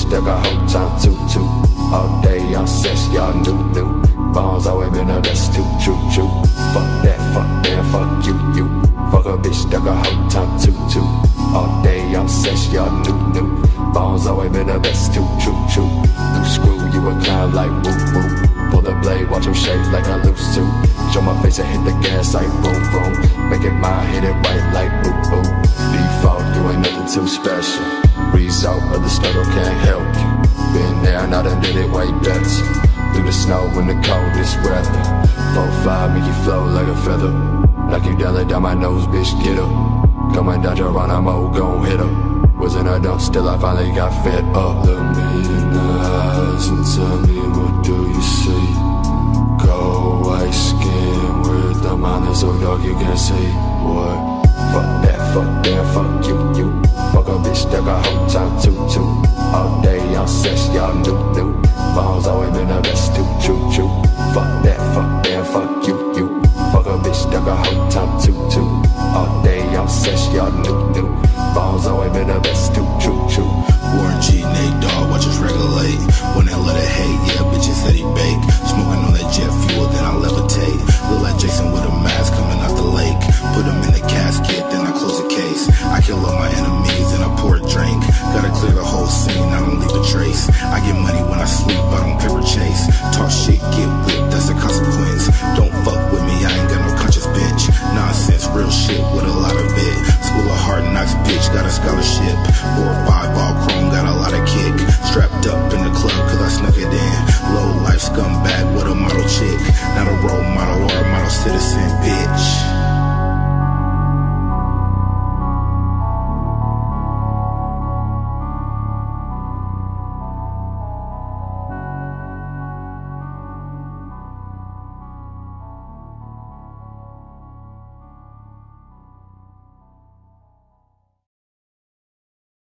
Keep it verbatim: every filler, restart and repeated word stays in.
that got whole time too too. All day I'm sex, y'all new new. Bones always been the best too true true. Fuck that, fuck that, fuck you you. Fuck a bitch that got whole time too too. All day I'm sex, y'all new new. Bones always been the best too true true. Loose screw, you a clown like woo woo. Pull the blade, watch him shake like I lose to. Show my face and hit the gas like boom boom. Make it mine, hit it right like boo boo. Default, you ain't nothing too special. Result of the struggle can't help you. Been there and I done did it way better. Through the snow in the coldest weather. Four five make you flow like a feather. Like you down down my nose, bitch, get up. Coming down Geronimo, gon' hit her. Wasn't a dump, still I finally got fed up. Look me in the eyes and tell me what do you see? Cold white skin with the mind that's so dark you can't see. What? Fuck that, fuck that, fuck you, you. Fuck a bitch that got whole time too too. All day I'm sex, y'all new new. Bones always been the best too true true. Fuck that, fuck that, fuck you, you. Fuck a bitch that got whole time too too. All day I'm sex, y'all new new. Bones always been the best.